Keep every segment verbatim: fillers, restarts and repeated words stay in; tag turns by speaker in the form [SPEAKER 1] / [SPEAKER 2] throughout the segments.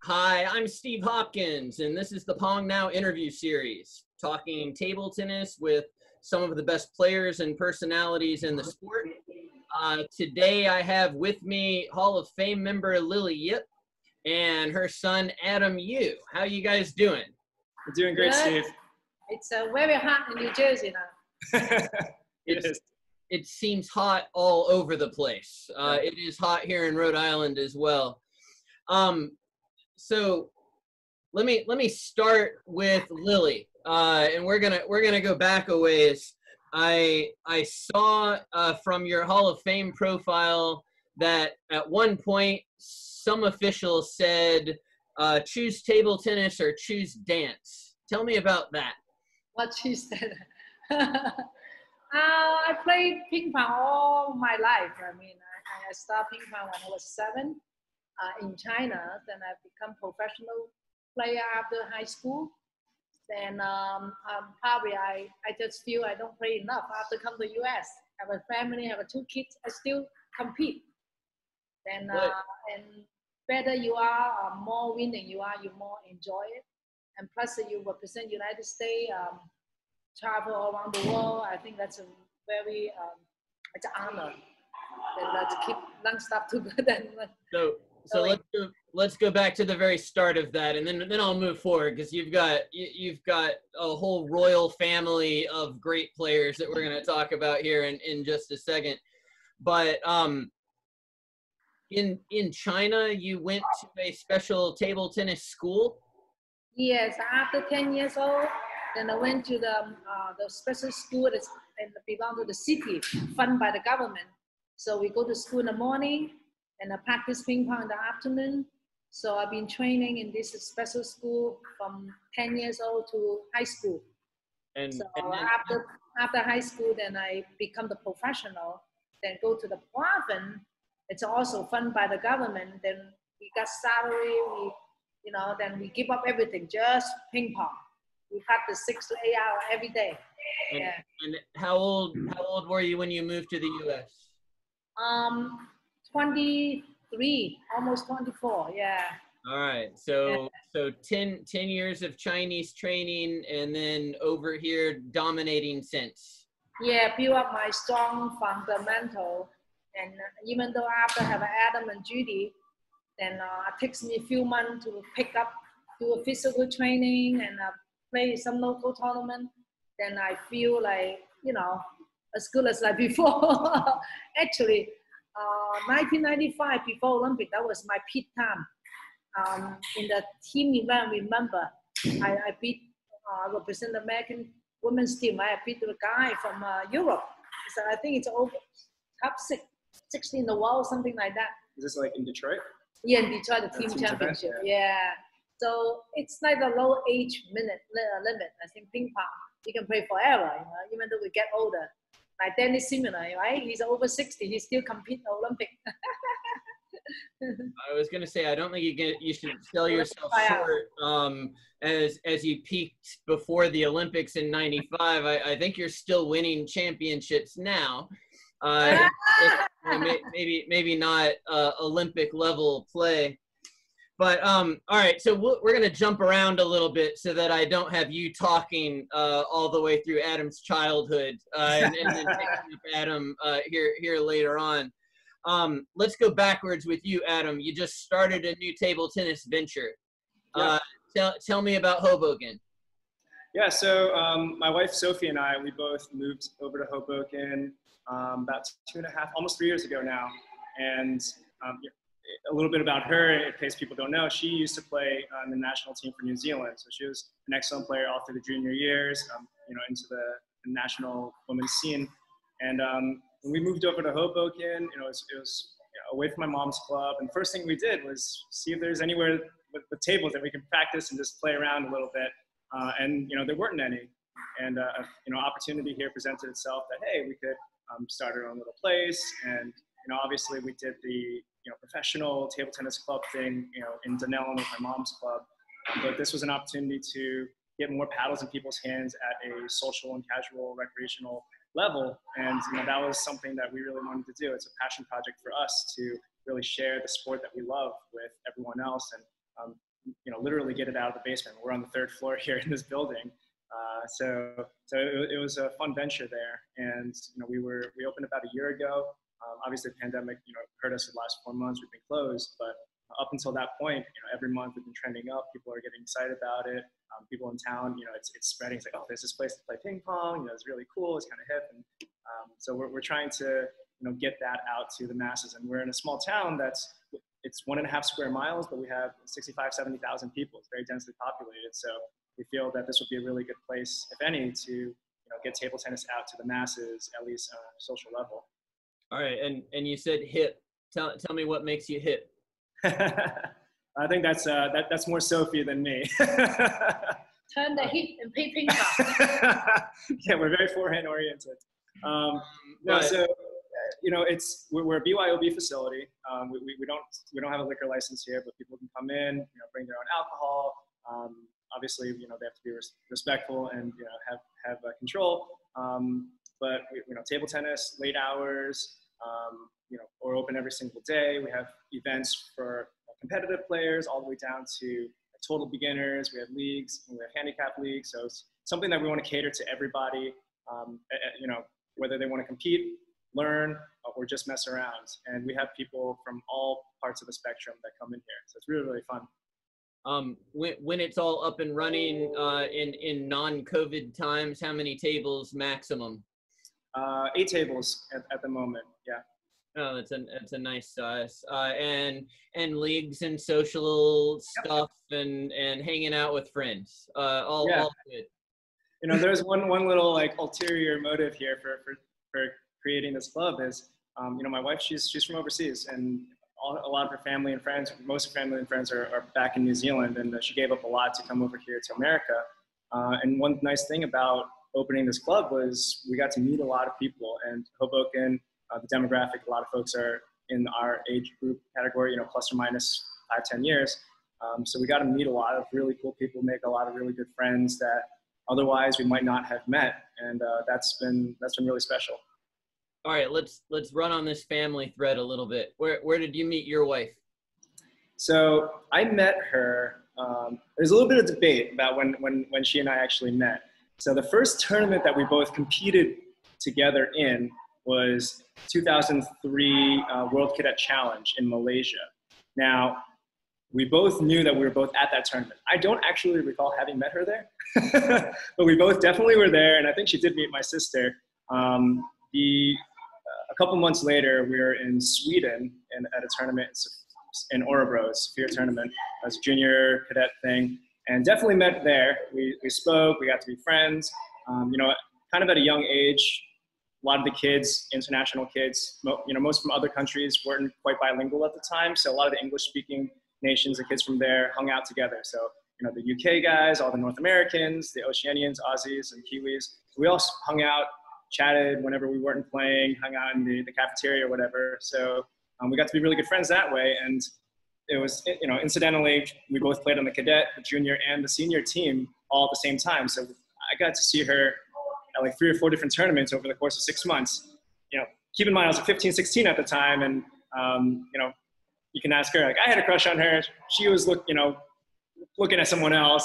[SPEAKER 1] Hi, I'm Steve Hopkins, and this is the PongNow Interview Series, talking table tennis with some of the best players and personalities in the sport. Uh, today I have with me Hall of Fame member Lily Yip and her son Adam Hugh. How you guys doing?
[SPEAKER 2] We're doing great,
[SPEAKER 3] Good.
[SPEAKER 2] Steve.
[SPEAKER 3] It's uh, very hot in New Jersey now.
[SPEAKER 2] It
[SPEAKER 1] It's,
[SPEAKER 2] is.
[SPEAKER 1] it seems hot all over the place. Uh, it is hot here in Rhode Island as well. Um, so let me let me start with Lily, uh, and we're gonna we're gonna go back a ways. I I saw uh, from your Hall of Fame profile that at one point some official said uh, choose table tennis or choose dance. Tell me about that.
[SPEAKER 3] What she said. uh, I played ping pong all my life. I mean, I, I started ping pong when I was seven uh, in China. Then I become professional player after high school. Then um, um, probably I, I just feel I don't play enough. After come to U S, have a family, have a two kids, I still compete. Then uh, and better you are, uh, more winning you are, you more enjoy it. And plus you represent United States, um, travel all around the world. I think that's a very, um, it's an honor. And let's keep non-stop together.
[SPEAKER 1] So so let's go, let's go back to the very start of that, and then then I'll move forward because you've got you, you've got a whole royal family of great players that we're going to talk about here in, in just a second. But um, in in China, you went to a special table tennis school.
[SPEAKER 3] Yes, after ten years old, then I went to the um, uh, the special school that's and belong to the city, funded by the government. So we go to school in the morning and I practice ping pong in the afternoon. So I've been training in this special school from ten years old to high school.
[SPEAKER 1] And,
[SPEAKER 3] So
[SPEAKER 1] and then,
[SPEAKER 3] after after high school, then I become the professional. Then go to the province. It's also funded by the government. Then we got salary. We, you know, then we give up everything, just ping pong. We practice six to eight hours every day.
[SPEAKER 1] and,
[SPEAKER 3] Yeah.
[SPEAKER 1] and how old how old were you when you moved to the U S?
[SPEAKER 3] Um, twenty-three, almost twenty-four. Yeah.
[SPEAKER 1] All right, so so ten, ten years of Chinese training, and then over here dominating since.
[SPEAKER 3] Yeah, build up my strong fundamental. And even though after have Adam and Judy, then uh, it takes me a few months to pick up, do a physical training and uh, play some local tournament. Then I feel like, you know, as good as like before. Actually, uh, nineteen ninety-five, before Olympic, that was my peak time. Um, in the team event, remember, I, I beat, uh, represent the American women's team. I beat the guy from uh, Europe. So I think it's over top six, sixty in the world, something like that.
[SPEAKER 2] Is this like in Detroit?
[SPEAKER 3] Yeah, in Detroit, the
[SPEAKER 2] The
[SPEAKER 3] team
[SPEAKER 2] team's
[SPEAKER 3] championship.
[SPEAKER 2] event,
[SPEAKER 3] Yeah. So it's like a low age minute li- limit. I think ping pong, you can play forever, you know, even though we get older. Like Dennis Simon, right? He's over sixty. He still compete in Olympic.
[SPEAKER 1] I was gonna say I don't think you get you should sell yourself
[SPEAKER 3] Try out.
[SPEAKER 1] short. Um, as as you peaked before the Olympics in ninety-five, I, I think you're still winning championships now. Uh, if, you know, may- maybe maybe not uh, Olympic level play. But um, all right, so we'll, we're going to jump around a little bit so that I don't have you talking uh, all the way through Adam's childhood, uh, and, and then taking up Adam uh, here here later on. Um, let's go backwards with you, Adam. You just started a new table tennis venture.
[SPEAKER 2] Yeah.
[SPEAKER 1] Uh, tell tell me about Hoboken.
[SPEAKER 2] Yeah, so um, my wife Sophie and I, we both moved over to Hoboken um, about two and a half, almost three years ago now. And um, a little bit about her, in case people don't know, she used to play on the national team for New Zealand. So she was an excellent player all through the junior years, um, you know, into the, the national women's scene. And um, when we moved over to Hoboken, you know, it was, it was you know, away from my mom's club. And first thing we did was see if there's anywhere with the tables that we can practice and just play around a little bit. Uh, and, you know, there weren't any. And, uh, you know, opportunity here presented itself that, hey, we could um, start our own little place. And, you know, obviously we did the, you know, professional table tennis club thing, you know, in Dunellen with my mom's club. But this was an opportunity to get more paddles in people's hands at a social and casual recreational level. And, you know, that was something that we really wanted to do. It's a passion project for us to really share the sport that we love with everyone else. And, um, literally get it out of the basement. We're on the third floor here in this building. Uh, so so it, it was a fun venture there. And, you know, we were, we opened about a year ago. Um, obviously the pandemic, you know, hurt us the last four months. We've been closed, but up until that point, you know, every month we've been trending up. People are getting excited about it. Um, people in town, you know, it's, it's spreading. It's like, oh, there's this place to play ping pong. You know, it's really cool. It's kind of hip. And um, so we're, we're trying to, you know, get that out to the masses. And we're in a small town that's, it's one and a half square miles, but we have sixty-five, seventy thousand people. It's very densely populated. So we feel that this would be a really good place, if any, to, you know, get table tennis out to the masses, at least on a social level.
[SPEAKER 1] All right. And, and you said hip. Tell, tell me what makes you hip.
[SPEAKER 2] I think that's uh, that, that's more Sophie than me.
[SPEAKER 3] Turn the hip and play ping pong.
[SPEAKER 2] Yeah, we're very forehand oriented. Um, no,
[SPEAKER 1] but,
[SPEAKER 2] so you know, it's we're, we're a B Y O B facility. Um, we, we we don't we don't have a liquor license here, but people can come in, you know, bring their own alcohol. Um, obviously, you know, they have to be res respectful and, you know, have have uh, control. Um, but you know, table tennis, late hours. Um, you know, we're open every single day. We have events for competitive players all the way down to total beginners. We have leagues, and we have handicap leagues. So it's something that we want to cater to everybody, um, you know, whether they want to compete, learn, or just mess around. And we have people from all parts of the spectrum that come in here. So it's really, really fun.
[SPEAKER 1] Um, when, when it's all up and running uh, in, in non-COVID times, how many tables maximum?
[SPEAKER 2] Uh, eight tables at, at the moment, yeah.
[SPEAKER 1] Oh, that's a that's a nice size. Uh, and and leagues and social stuff yep. and and hanging out with friends. Uh, all,
[SPEAKER 2] yeah.
[SPEAKER 1] all good.
[SPEAKER 2] You know, there's one one little like ulterior motive here for for for creating this club is, um, you know, my wife, she's she's from overseas, and all, a lot of her family and friends, most of her family and friends are, are back in New Zealand, and uh, she gave up a lot to come over here to America. Uh, and one nice thing about opening this club was we got to meet a lot of people, and Hoboken. Uh, the demographic, a lot of folks are in our age group category, you know, plus or minus five, ten years. Um, so we got to meet a lot of really cool people, make a lot of really good friends that otherwise we might not have met. And uh, that's been, that's been really special.
[SPEAKER 1] All right, let's, let's run on this family thread a little bit. Where, where did you meet your wife?
[SPEAKER 2] So I met her, um, there's a little bit of debate about when, when, when she and I actually met. So the first tournament that we both competed together in was two thousand three uh, World Cadet Challenge in Malaysia. Now, we both knew that we were both at that tournament. I don't actually recall having met her there, but we both definitely were there, and I think she did meet my sister. Um, the, uh, a couple months later, we were in Sweden and at a tournament in Örebro, a Sphere tournament, as a junior cadet thing, and definitely met there. We, we spoke, we got to be friends. Um, you know, kind of at a young age, a lot of the kids, international kids, you know, most from other countries weren't quite bilingual at the time. So a lot of the English-speaking nations, the kids from there hung out together. So, you know, the U K guys, all the North Americans, the Oceanians, Aussies, and Kiwis. So we all hung out, chatted whenever we weren't playing, hung out in the, the cafeteria or whatever. So um, we got to be really good friends that way. And it was, you know, incidentally, we both played on the cadet, the junior, and the senior team all at the same time. So I got to see her at like three or four different tournaments over the course of six months. You know, keep in mind, I was like fifteen, sixteen at the time. And, um, you know, you can ask her, like, I had a crush on her. She was, look, you know, looking at someone else.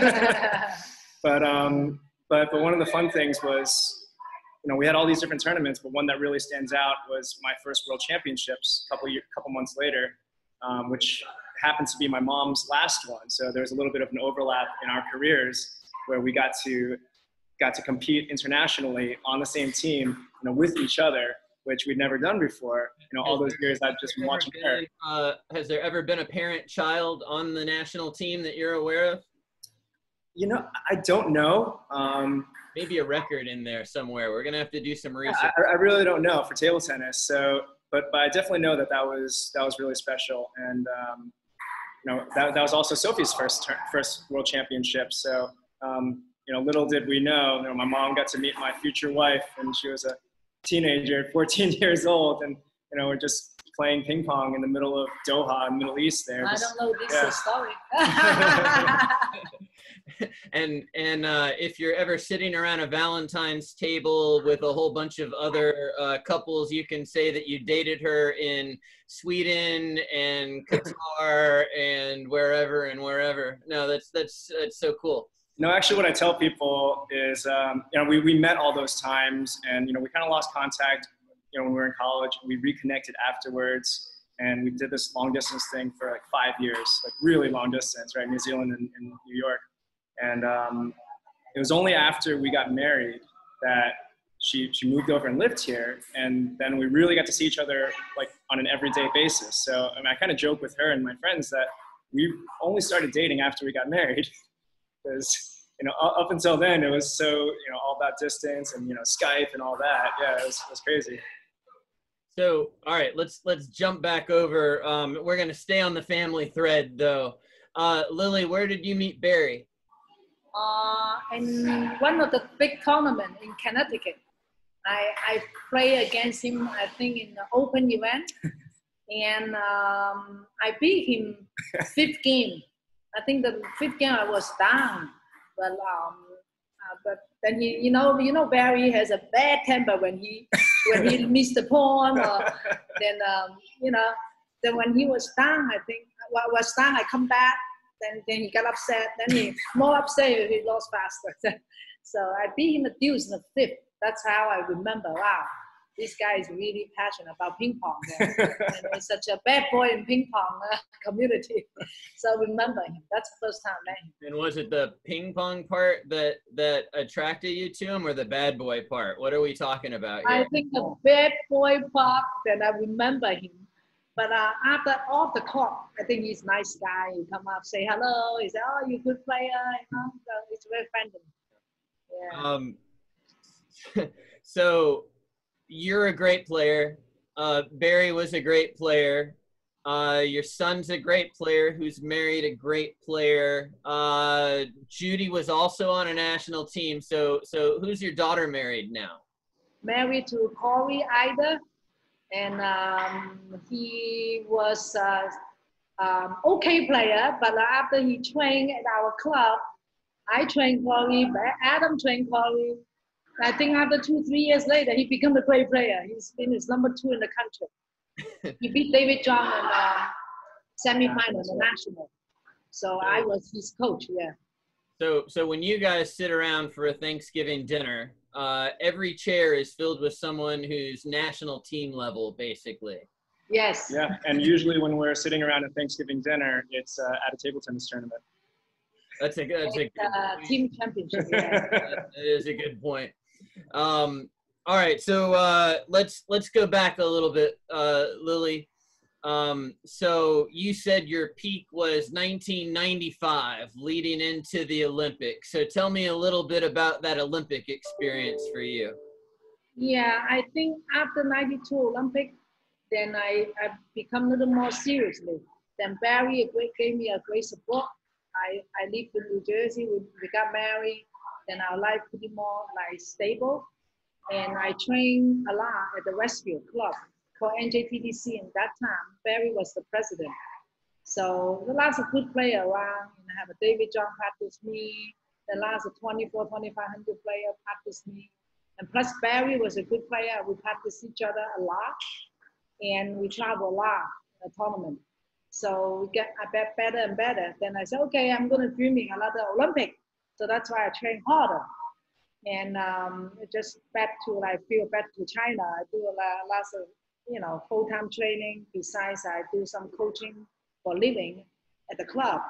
[SPEAKER 2] but, um, but, but one of the fun things was, you know, we had all these different tournaments, but one that really stands out was my first World Championships a couple, year, couple months later, um, which happened to be my mom's last one. So there was a little bit of an overlap in our careers where we got to got to compete internationally on the same team, you know, with each other, which we'd never done before. You know, all those years I've just been watching her.
[SPEAKER 1] Uh, has there ever been a parent-child on the national team that you're aware of?
[SPEAKER 2] You know, I don't know. Um,
[SPEAKER 1] Maybe a record in there somewhere. We're gonna have to do some research.
[SPEAKER 2] I, I really don't know for table tennis. So, but but I definitely know that that was that was really special. And um, you know, that that was also Sophie's first first World Championship. So. Um, You know, little did we know, you know, my mom got to meet my future wife, and she was a teenager, fourteen years old, and, you know, we're just playing ping pong in the middle of Doha, Middle East there.
[SPEAKER 3] I
[SPEAKER 2] just,
[SPEAKER 3] don't know this
[SPEAKER 2] yeah.
[SPEAKER 3] story.
[SPEAKER 1] and and uh, if you're ever sitting around a Valentine's table with a whole bunch of other uh, couples, you can say that you dated her in Sweden and Qatar and wherever and wherever. No, that's that's that's so cool.
[SPEAKER 2] No, actually, what I tell people is, um, you know, we we met all those times, and you know, we kind of lost contact, you know, when we were in college. We reconnected afterwards. And we did this long distance thing for like five years, like really long distance, right? New Zealand and, and New York. And um, it was only after we got married that she, she moved over and lived here. And then we really got to see each other like on an everyday basis. So I mean, I kind of joke with her and my friends that we only started dating after we got married. Because, you know, up until then, it was so, you know, all about distance and, you know, Skype and all that. Yeah, it was, it was crazy.
[SPEAKER 1] So, all right, let's let's jump back over. Um, we're gonna stay on the family thread, though. Uh, Lily, where did you meet Barry?
[SPEAKER 3] Uh, in one of the big tournaments in Connecticut. I I play against him. I think in the Open event, and um, I beat him fifth game. I think the fifth game I was down, but um, uh, but then he, you know, you know, Barry has a bad temper when he. when he missed the point, or then um, you know, then when he was down, I think well, was down, I come back, then then he got upset, then he more upset, he lost faster. So I beat him a deuce in the fifth. That's how I remember. Wow, this guy is really passionate about ping pong. And, and he's such a bad boy in ping pong uh, community. So I remember him. That's the first time I met him.
[SPEAKER 1] And was it the ping pong part that that attracted you to him, or the bad boy part? What are we talking about here?
[SPEAKER 3] I think the bad boy part that I remember him. But uh, after off the court, I think he's a nice guy. He come up, say hello. He say, "Oh, you're a good player." You know, so it's very friendly. Yeah.
[SPEAKER 1] Um. So, you're a great player. Uh, Barry was a great player. Uh, your son's a great player who's married a great player. Uh, Judy was also on a national team. So, so who's your daughter married now?
[SPEAKER 3] Married to Corey Ida, and um, he was uh, um, okay player. But after he trained at our club, I trained Corey. Adam trained Corey. I think after two, three years later, he became a great player. He's finished number two in the country. He beat David John in the semi-final, the national. So I was his coach, yeah.
[SPEAKER 1] So, so when you guys sit around for a Thanksgiving dinner, uh, every chair is filled with someone who's national team level, basically.
[SPEAKER 3] Yes.
[SPEAKER 2] Yeah, and usually when we're sitting around a Thanksgiving dinner, it's uh, at a table tennis tournament.
[SPEAKER 1] That's a good, that's a good
[SPEAKER 3] uh, team championship. Yeah.
[SPEAKER 1] that is a good point. Um, all right, so uh, let's let's go back a little bit, uh, Lily. Um, so you said your peak was nineteen ninety-five, leading into the Olympics. So tell me a little bit about that Olympic experience for you.
[SPEAKER 3] Yeah, I think after ninety-two Olympic, then I I become a little more seriously. Then Barry gave me a great support. I I lived in New Jersey. We, we got married. Then our life pretty more like stable, and I trained a lot at the Westfield Club called N J T D C. In that time, Barry was the president. So the lots of good players around. And I have a David John practice me. The last twenty-four, twenty-five hundred player practice me. And plus Barry was a good player. We practice each other a lot, and we travel a lot in the tournament. So we get a bit better and better. Then I said, okay, I'm going to dreaming another Olympic. So that's why I train harder. And um, just back to like feel back to China. I do a lot, lots of you know full-time training. Besides, I do some coaching for living at the club.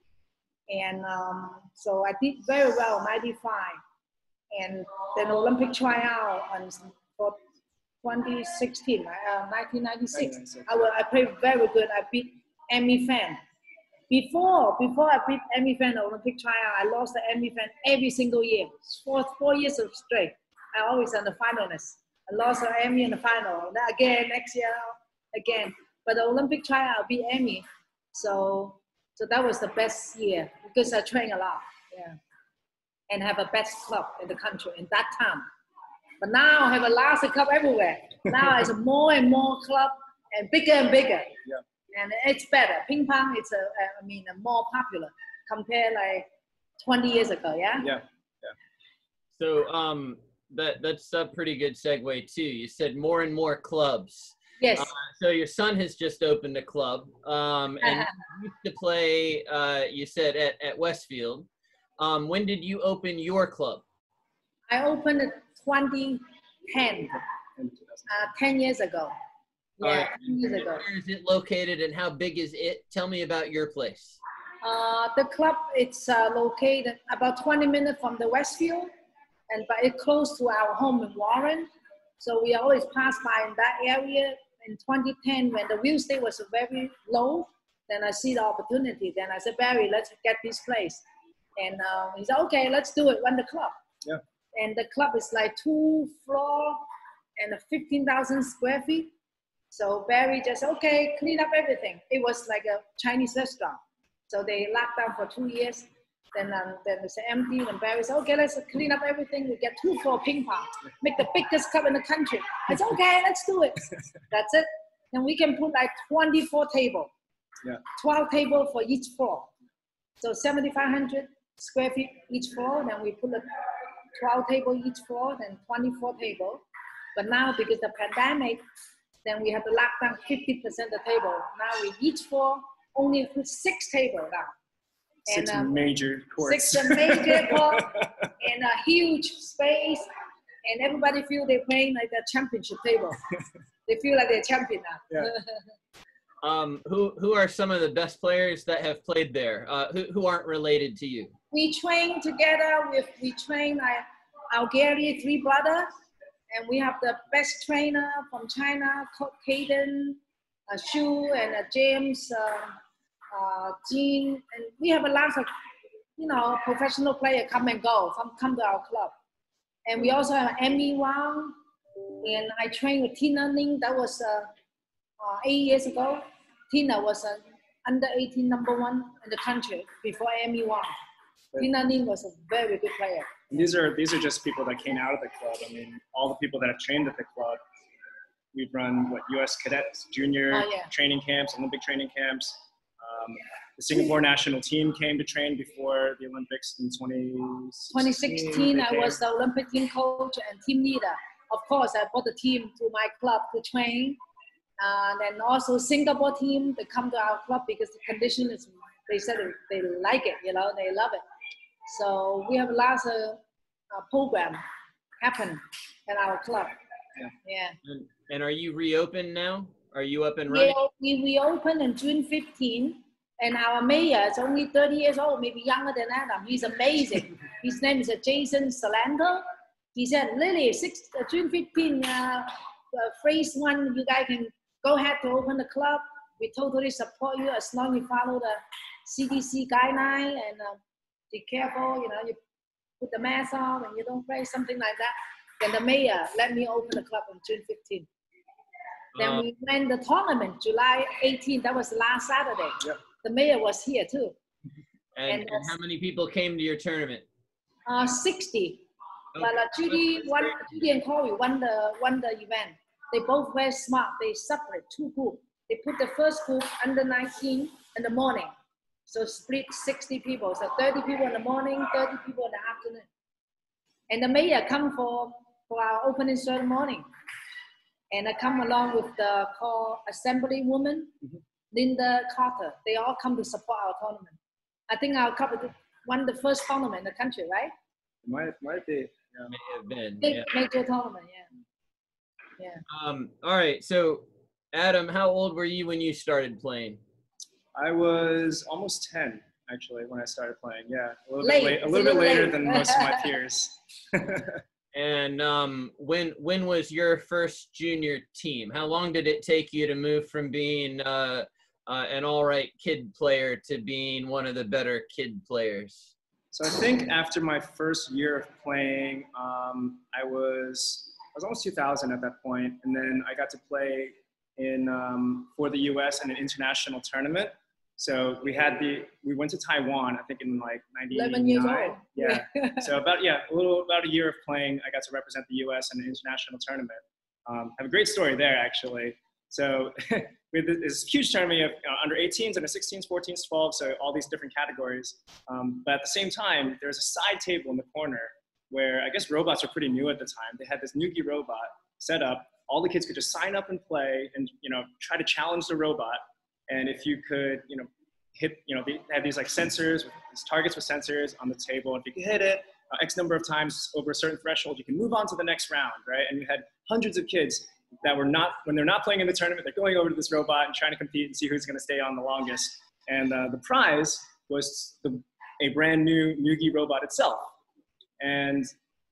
[SPEAKER 3] And um, so I did very well, ninety-five. And then Olympic tryout and for twenty sixteen, uh, nineteen ninety-six. I, will, I played very good. I beat Amy Fan. Before, before I beat Amy Fan Olympic tryout, I lost the Amy Fan every single year, four, four years of straight. I always in the finalist. I lost the Amy in the final. Then again, next year, again. But the Olympic tryout, I beat Amy. So, so that was the best year because I trained a lot, yeah, and have a best club in the country in that time. But now I have a lots of club everywhere. Now it's a more and more club and bigger and bigger. Yeah. And it's better. Ping pong, it's a, I mean, a more popular compared like twenty years ago, yeah?
[SPEAKER 2] Yeah.
[SPEAKER 1] So um, that that's a pretty good segue too. You said more and more clubs.
[SPEAKER 3] Yes.
[SPEAKER 1] Uh, so your son has just opened a club, um, and you used to play. Uh, you said at at Westfield. Um, when did you open your club?
[SPEAKER 3] I opened it twenty ten, uh, ten years ago. Yeah,
[SPEAKER 1] All right.
[SPEAKER 3] ten years ago.
[SPEAKER 1] Where is it located, and how big is it? Tell me about your place.
[SPEAKER 3] Uh, the club, it's uh, located about twenty minutes from the Westfield, and but it's close to our home in Warren. So we always pass by in that area. In twenty ten, when the real estate was very low, then I see the opportunity. Then I said, Barry, let's get this place. And uh, he said, okay, let's do it, run the club.
[SPEAKER 2] Yeah.
[SPEAKER 3] And the club is like two floor and fifteen thousand square feet. So Barry just, okay, clean up everything. It was like a Chinese restaurant. So they locked down for two years. Then, um, then it's empty. And Barry said, okay, let's clean up everything. We get two floor ping pong, make the biggest club in the country. I said, okay, let's do it. That's it. Then we can put like twenty-four tables,
[SPEAKER 2] yeah.
[SPEAKER 3] twelve tables for each floor. So seventy-five hundred square feet each floor. Then we put a twelve table each floor, then twenty-four tables. But now because of the pandemic, then we have to lock down fifty percent of the table. Now we each floor only put six tables now.
[SPEAKER 2] Six
[SPEAKER 3] and, um,
[SPEAKER 2] major courts.
[SPEAKER 3] Six major courts and a huge space, and everybody feel they're playing like a championship table. They feel like they're champion now.
[SPEAKER 2] Yeah.
[SPEAKER 1] Um, who who are some of the best players that have played there? Uh, who who aren't related to you?
[SPEAKER 3] We train together with we train like our Gary three brothers, and we have the best trainer from China, called Caden, uh, Shu, and uh, James. Uh, Uh, Jean, and we have a lot of, you know, professional players come and go, come, come to our club. And we also have Emmy Wang, and I trained with Tina Ning, that was uh, uh, eight years ago. Tina was an under eighteen number one in the country before Emmy Wang. Right. Tina Ning was a very good player.
[SPEAKER 2] And these are, these are just people that came out of the club. I mean, all the people that have trained at the club, we've run, what, U S cadets, junior
[SPEAKER 3] oh, yeah.
[SPEAKER 2] training camps, Olympic training camps. Um, the Singapore national team came to train before the Olympics in twenty sixteen.
[SPEAKER 3] I was the Olympic team coach and team leader. Of course, I brought the team to my club to train. And then also Singapore team, they come to our club because the condition is, they said they like it, you know, they love it. So we have lots of uh, program happen at our club.
[SPEAKER 2] Yeah.
[SPEAKER 3] yeah.
[SPEAKER 1] And, and are you reopened now? Are you up and running?
[SPEAKER 3] Yeah, we reopened on June fifteenth, and our mayor is only thirty years old, maybe younger than Adam. He's amazing. His name is uh, Jason Salando. He said, Lily, six, uh, June fifteenth, uh, uh, phase one, you guys can go ahead to open the club. We totally support you as long as you follow the C D C guideline and uh, be careful, you know, you put the mask on and you don't play, something like that. Then the mayor let me open the club on June fifteenth. Then uh, we went the tournament, July eighteenth, that was last Saturday.
[SPEAKER 2] Yep.
[SPEAKER 3] The mayor was here too.
[SPEAKER 1] And, and, and how many people came to your tournament? Uh,
[SPEAKER 3] sixty.
[SPEAKER 1] Okay.
[SPEAKER 3] But uh, Judy, won, Judy and Corey won the, won the event. They both very smart. They separate two groups. They put the first group under nineteen in the morning. So split sixty people. So thirty people in the morning, thirty people in the afternoon. And the mayor come for, for our opening ceremony. And I come along with the called Assemblywoman, mm-hmm. Linda Carter. They all come to support our tournament. I think our club won the first tournament in the country, right?
[SPEAKER 2] Might, might be.
[SPEAKER 1] Yeah. May have been.
[SPEAKER 3] Big
[SPEAKER 1] yeah.
[SPEAKER 3] major tournament, yeah. Yeah.
[SPEAKER 1] Um, all right. So, Adam, how old were you when you started playing?
[SPEAKER 2] I was almost ten, actually, when I started playing. Yeah, a little
[SPEAKER 3] late.
[SPEAKER 2] bit late, a little,
[SPEAKER 3] a little
[SPEAKER 2] bit later
[SPEAKER 3] late.
[SPEAKER 2] than most of my peers.
[SPEAKER 1] And um, when when was your first junior team? How long did it take you to move from being uh, uh, an all right kid player to being one of the better kid players?
[SPEAKER 2] So I think after my first year of playing, um, I was I was almost two thousand at that point, and then I got to play in um, for the U S in an international tournament. So we had the we went to Taiwan, I think in like ninety-nine.
[SPEAKER 3] eleven years old.
[SPEAKER 2] Yeah. So about yeah, a little about a year of playing, I got to represent the U S in an international tournament. Um, I have a great story there actually. So we had this huge tournament of you know, under eighteens, under sixteens, fourteens, twelves, so all these different categories. Um, but at the same time, there's a side table in the corner where I guess robots were pretty new at the time. They had this Nuki robot set up. All the kids could just sign up and play and, you know, try to challenge the robot. And if you could, you know, hit, you know, they had these like sensors, these targets with sensors on the table. If you could hit it uh, X number of times over a certain threshold, you can move on to the next round, right? And you had hundreds of kids that were not, when they're not playing in the tournament, they're going over to this robot and trying to compete and see who's going to stay on the longest. And uh, the prize was the, a brand new Nuki robot itself. And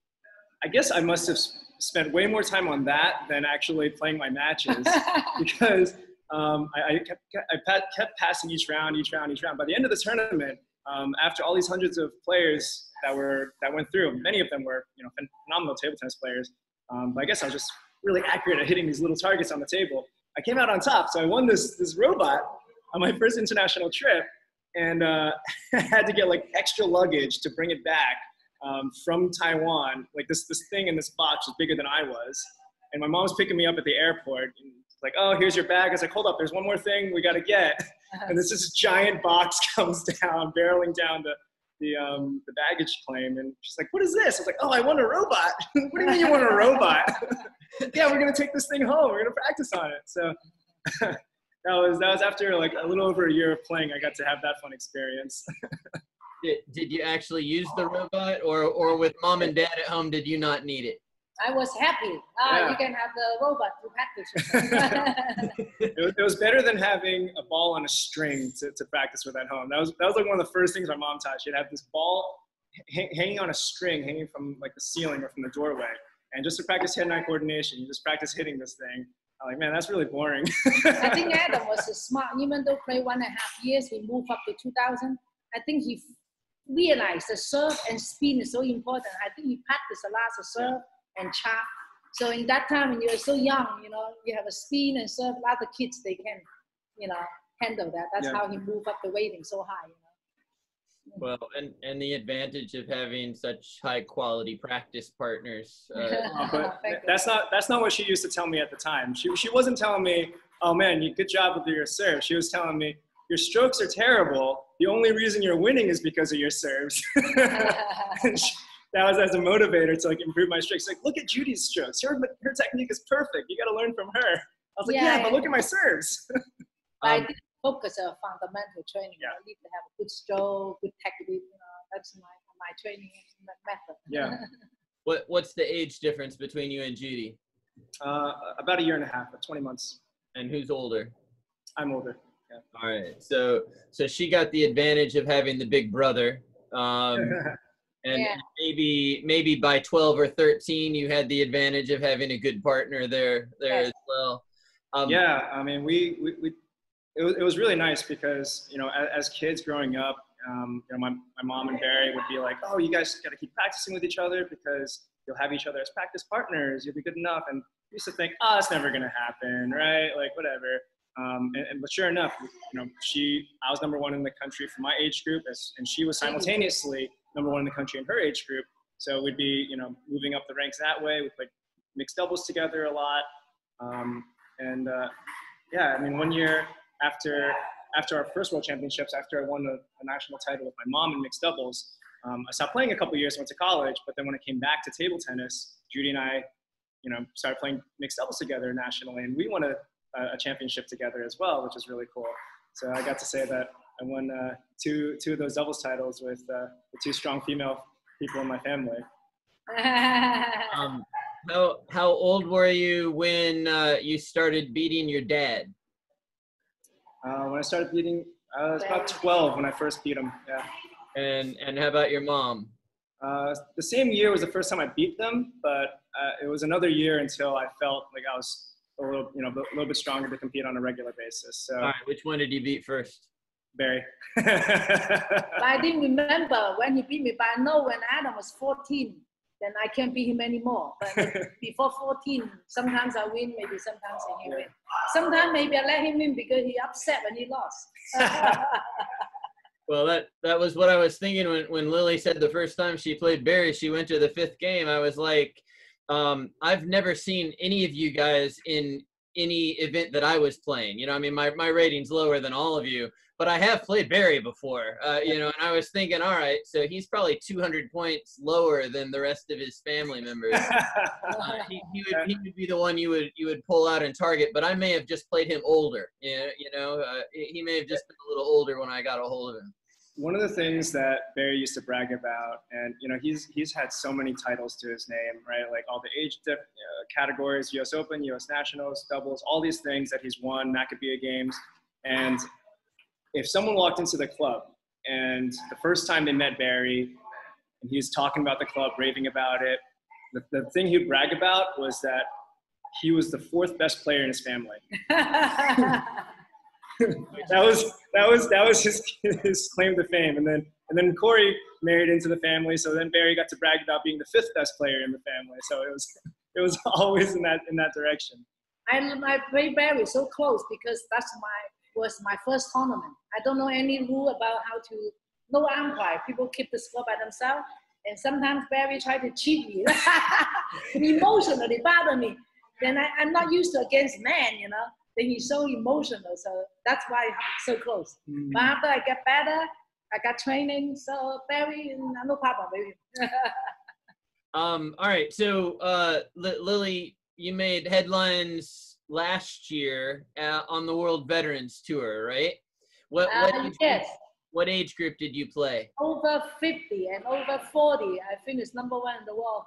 [SPEAKER 2] I guess I must have spent way more time on that than actually playing my matches because um, I, I, kept, I kept passing each round, each round, each round. By the end of the tournament, um, after all these hundreds of players that were that went through, many of them were you know phenomenal table tennis players. Um, but I guess I was just really accurate at hitting these little targets on the table. I came out on top, so I won this this robot on my first international trip, and uh, I had to get like extra luggage to bring it back. Um, from Taiwan, like this this thing in this box was bigger than I was, and my mom was picking me up at the airport. And it's like, oh, here's your bag. I was like, hold up, there's one more thing we got to get. And this this giant box comes down, barreling down the the um, the baggage claim, and she's like, what is this? I was like, oh, I want a robot. What do you mean you want a robot? Yeah, we're gonna take this thing home. We're gonna practice on it. So that was that was after like a little over a year of playing. I got to have that fun experience.
[SPEAKER 1] Did, did you actually use the robot, or, or with mom and dad at home, did you not need it?
[SPEAKER 3] I was happy. Ah,
[SPEAKER 2] Yeah.
[SPEAKER 3] You can have the robot to practice with.
[SPEAKER 2] it, was, it was better than having a ball on a string to, to practice with at home. That was that was like one of the first things my mom taught. She'd have this ball ha- hanging on a string, hanging from like the ceiling or from the doorway, and just to practice hand-eye coordination, you just practice hitting this thing. I'm like, man, that's really boring.
[SPEAKER 3] I think Adam was smart. Even though played one and a half years, he moved up to two thousand. I think he realized the serve and spin is so important. I think he practiced a lot of serve and chop. So in that time, when you're so young, you know, you have a spin and serve. A lot of kids, they can, you know, handle that. That's
[SPEAKER 2] Yeah.
[SPEAKER 3] how he moved up the weighting so high. You know.
[SPEAKER 1] Well, and, and the advantage of having such high quality practice partners. Uh,
[SPEAKER 2] Uh, but
[SPEAKER 3] Thank you.
[SPEAKER 2] that's not that's not what she used to tell me at the time. She she wasn't telling me, oh man, you good job with your serve. She was telling me, your strokes are terrible. The only reason you're winning is because of your serves. And she, that was as a motivator to like improve my strokes. Like, look at Judy's strokes. Her her technique is perfect. You got to learn from her. I was like,
[SPEAKER 3] Yeah,
[SPEAKER 2] yeah,
[SPEAKER 3] yeah.
[SPEAKER 2] but look at my serves.
[SPEAKER 3] I
[SPEAKER 2] Um,
[SPEAKER 3] did focus on fundamental training.
[SPEAKER 2] Yeah.
[SPEAKER 3] I need to have a good stroke, good technique. You know, that's my my training method.
[SPEAKER 2] Yeah.
[SPEAKER 1] what What's the age difference between you and Judy?
[SPEAKER 2] Uh, about a year and a half, about twenty months.
[SPEAKER 1] And who's older?
[SPEAKER 2] I'm older.
[SPEAKER 1] All right. So so she got the advantage of having the big brother. Um, and
[SPEAKER 3] Yeah.
[SPEAKER 1] maybe maybe by twelve or thirteen you had the advantage of having a good partner there there
[SPEAKER 3] Yes.
[SPEAKER 1] as well. Um,
[SPEAKER 2] Yeah, I mean, we, we, we it, was, it was really nice because, you know, as, as kids growing up, um, you know, my, my mom and Barry would be like, oh, you guys got to keep practicing with each other because you'll have each other as practice partners. You'll be good enough. And we used to think, oh, it's never going to happen, right? Like, whatever. Um, and, and but sure enough, you know, she, I was number one in the country for my age group, as, and she was simultaneously number one in the country in her age group. So we'd be, you know, moving up the ranks that way. We'd play mixed doubles together a lot. Um, and uh, yeah, I mean, one year after after our first World Championships, after I won a, a national title with my mom in mixed doubles, um, I stopped playing a couple years, went to college. But then when I came back to table tennis, Judy and I, you know, started playing mixed doubles together nationally, and we won a, a championship together as well, which was really cool. So I got to say that I won uh, two two of those doubles titles with uh, the two strong female people in my family.
[SPEAKER 1] Um, how how old were you when uh, you started beating your dad?
[SPEAKER 2] Uh, when I started beating, I was about twelve when I first beat him. Yeah.
[SPEAKER 1] And and how about your mom?
[SPEAKER 2] Uh, the same year was the first time I beat them, but uh, it was another year until I felt like I was a little, you know, a little bit stronger to compete on a regular basis. So,
[SPEAKER 1] All right, which one did you beat first?
[SPEAKER 2] Barry.
[SPEAKER 3] But I didn't remember when he beat me, but I know when Adam was fourteen, then I can't beat him anymore. But before fourteen, sometimes I win, maybe sometimes he win. Sometimes maybe I let him win because he upset when he lost.
[SPEAKER 1] Well, that that was what I was thinking when, when Lily said the first time she played Barry, she went to the fifth game. I was like, um, I've never seen any of you guys in any event that I was playing. You know, I mean, my, my rating's lower than all of you, but I have played Barry before, uh, you know, and I was thinking, all right, so he's probably two hundred points lower than the rest of his family members. uh, he, he, would, he would be the one you would you would pull out and target, but I may have just played him older. You know, you know uh, he may have just been a little older when I got a hold of him.
[SPEAKER 2] One of the things that Barry used to brag about, and you know, he's he's had so many titles to his name, right? Like all the age diff, uh, categories, U S Open, U S Nationals, doubles, all these things that he's won, Maccabea Games. And if someone walked into the club and the first time they met Barry, and he was talking about the club, raving about it, the, the thing he'd brag about was that he was the fourth best player in his family. that was that was that was his his claim to fame, and then and then Corey married into the family, so then Barry got to brag about being the fifth best player in the family. So it was it was always in that in that direction.
[SPEAKER 3] I I play Barry so close because that's my was my first tournament. I don't know any rule about how to no umpire. People keep the score by themselves, and sometimes Barry tried to cheat me, emotionally bother me. Then I, I'm not used to against man, you know. Then he's so emotional, so that's why I'm so close. Mm. But after I get better, I got training, so Barry, no problem, baby.
[SPEAKER 1] um, all right, so uh, Lily, you made headlines last year uh, on the World Veterans Tour, right? What what,
[SPEAKER 3] uh,
[SPEAKER 1] age
[SPEAKER 3] yes.
[SPEAKER 1] group, what age group did you play?
[SPEAKER 3] Over fifty and over forty. I finished number one in the world.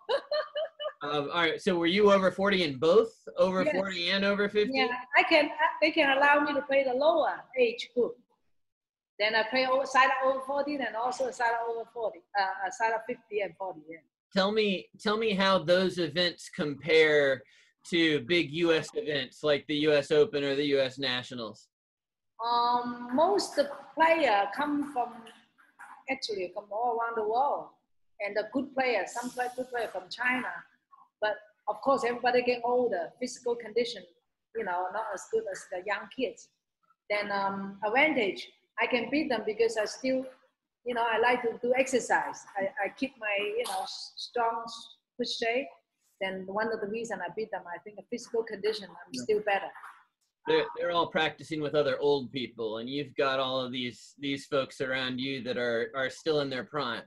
[SPEAKER 1] Um, all right, so were you over forty in both? Over
[SPEAKER 3] yes.
[SPEAKER 1] forty and over fifty?
[SPEAKER 3] Yeah, I can. They can allow me to play the lower age group. Then I play over, side of over forty, and also side of over forty, uh, side of fifty and forty. Yeah.
[SPEAKER 1] Tell me, tell me how those events compare to big U S events like the U S Open or the U S Nationals.
[SPEAKER 3] Um, most of the players come from actually from all around the world, and the good players, some play good players from China. But of course, everybody get older, physical condition, you know, not as good as the young kids. Then um, advantage, I can beat them because I still, you know, I like to do exercise. I, I keep my, you know, strong push shape. Then one of the reasons I beat them, I think the physical condition, I'm still better.
[SPEAKER 1] They're, they're all practicing with other old people, and you've got all of these these folks around you that are, are still in their prime.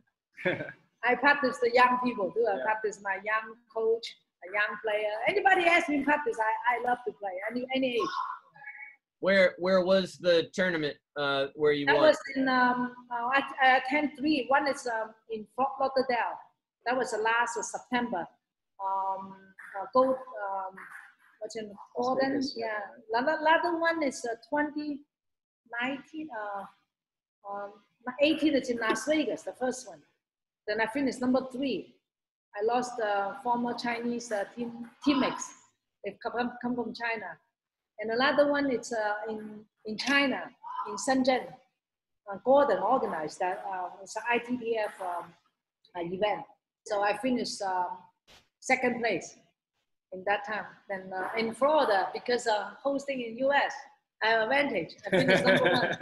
[SPEAKER 3] I practice the young people too. I
[SPEAKER 2] yeah.
[SPEAKER 3] practice my young coach, a young player. Anybody asks me to practice, I, I love to play, any, any age.
[SPEAKER 1] Where where was the tournament uh, where you
[SPEAKER 3] that
[SPEAKER 1] won?
[SPEAKER 3] That was in, um, uh, I, I attend three. One is um, in Fort Lauderdale. That was the last of September. Um, uh, gold, um, what's in Gordon? Yeah. Another, another one is uh, twenty nineteen, uh, um, eighteen is in Las Vegas, the first one. Then I finished number three. I lost the uh, former Chinese uh, team teammates. They've come, come from China. And another one is uh, in, in China, in Shenzhen. Uh, Gordon organized that. Uh, it's an I T T F um, uh, event. So I finished uh, second place in that time. Then uh, in Florida, because uh, hosting in U S, I have advantage. I finished number one.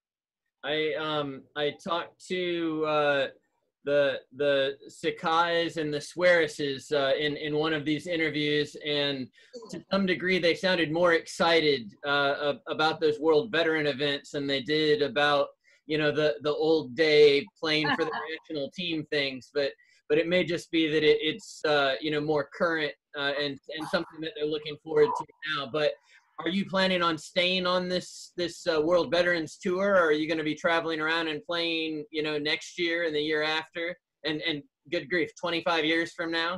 [SPEAKER 1] I um I talked to uh, the the Sakais and the Swearises uh, in in one of these interviews, and to some degree they sounded more excited uh, about those World Veteran events than they did about, you know, the the old day playing for the national team things. But but it may just be that it, it's uh, you know, more current uh, and and something that they're looking forward to now. But are you planning on staying on this this uh, World Veterans Tour, or are you going to be traveling around and playing, you know, next year and the year after? And and good grief, twenty-five years from now?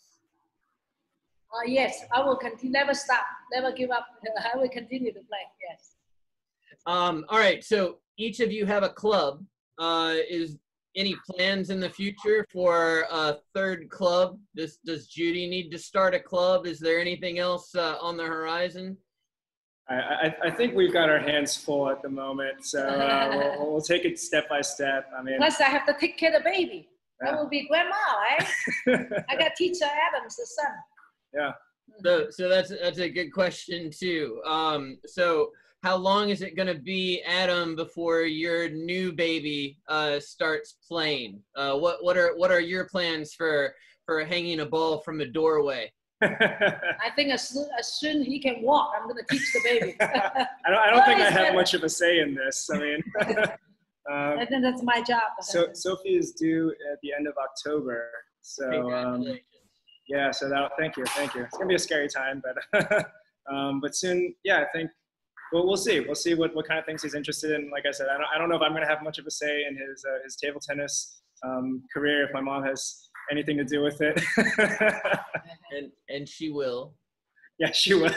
[SPEAKER 3] Uh, yes, I will continue. Never stop. Never give up. I will continue to play. Yes.
[SPEAKER 1] Um. All right. So each of you have a club. Uh, is any plans in the future for a third club? Does Does Judy need to start a club? Is there anything else uh, on the horizon?
[SPEAKER 2] I, I, I think we've got our hands full at the moment, so uh, we'll, we'll take it step by step. I mean,
[SPEAKER 3] plus I have to take care of the baby.
[SPEAKER 2] Yeah.
[SPEAKER 3] That will be grandma, right? I got teacher Adams, the son.
[SPEAKER 2] Yeah.
[SPEAKER 1] So so that's that's a good question too. Um. So how long is it going to be, Adam, before your new baby uh, starts playing? Uh, what what are what are your plans for for hanging a ball from a doorway?
[SPEAKER 3] I think as soon as soon he can walk, I'm gonna teach the baby.
[SPEAKER 2] I don't. I don't think I have much of a say in this. I mean, um,
[SPEAKER 3] I think that's my job.
[SPEAKER 2] So Sophie is due at the end of October. So um, yeah. So that. Thank you. Thank you. It's gonna be a scary time, but um, but soon. Yeah, I think. Well, we'll see. We'll see what, what kind of things he's interested in. Like I said, I don't. I don't know if I'm gonna have much of a say in his uh, his table tennis um, career. If my mom has anything to do with it.
[SPEAKER 1] and and she will.
[SPEAKER 2] Yeah, she will.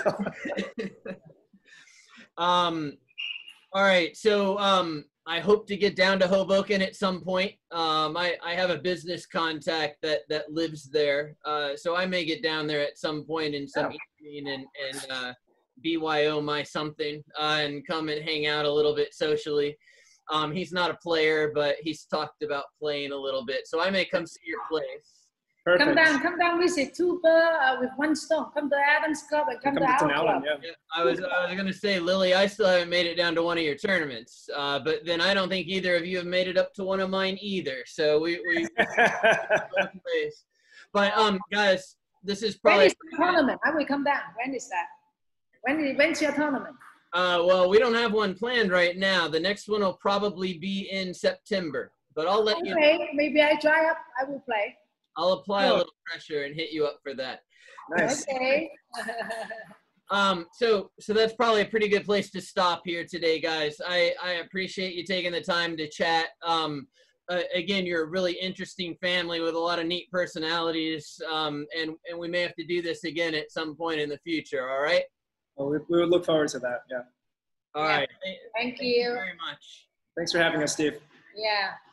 [SPEAKER 1] um, all right. So um, I hope to get down to Hoboken at some point. Um, I I have a business contact that that lives there, uh, so I may get down there at some point in some oh. evening and and uh, B Y O my something uh, and come and hang out a little bit socially. Um, he's not a player, but he's talked about playing a little bit. So I may come see your place.
[SPEAKER 2] Perfect.
[SPEAKER 3] Come down, come down visit two birds uh, with one stone. Come to Adam's club and come, come to, to our club.
[SPEAKER 1] Yeah. Yeah, I was I was gonna say, Lily, I still haven't made it down to one of your tournaments, uh, but then I don't think either of you have made it up to one of mine either. So we we. both ways. But um, guys, this is probably.
[SPEAKER 3] When is the tournament? I will come down. When is that? When when's your tournament?
[SPEAKER 1] Uh, well, we don't have one planned right now. The next one will probably be in September, but I'll let
[SPEAKER 3] okay,
[SPEAKER 1] you know.
[SPEAKER 3] Okay, maybe I try up. I will play.
[SPEAKER 1] I'll apply oh. a little pressure and hit you up for that.
[SPEAKER 2] Nice.
[SPEAKER 3] Okay.
[SPEAKER 1] um, so, so that's probably a pretty good place to stop here today, guys. I, I appreciate you taking the time to chat. Um, uh, again, you're a really interesting family with a lot of neat personalities, um, and, and we may have to do this again at some point in the future, all right?
[SPEAKER 2] Well, we, we would look forward to that, yeah.
[SPEAKER 1] All
[SPEAKER 3] yeah.
[SPEAKER 1] right.
[SPEAKER 3] Thank,
[SPEAKER 1] Thank
[SPEAKER 3] you.
[SPEAKER 1] you very much.
[SPEAKER 2] Thanks for having us, Steve.
[SPEAKER 3] Yeah.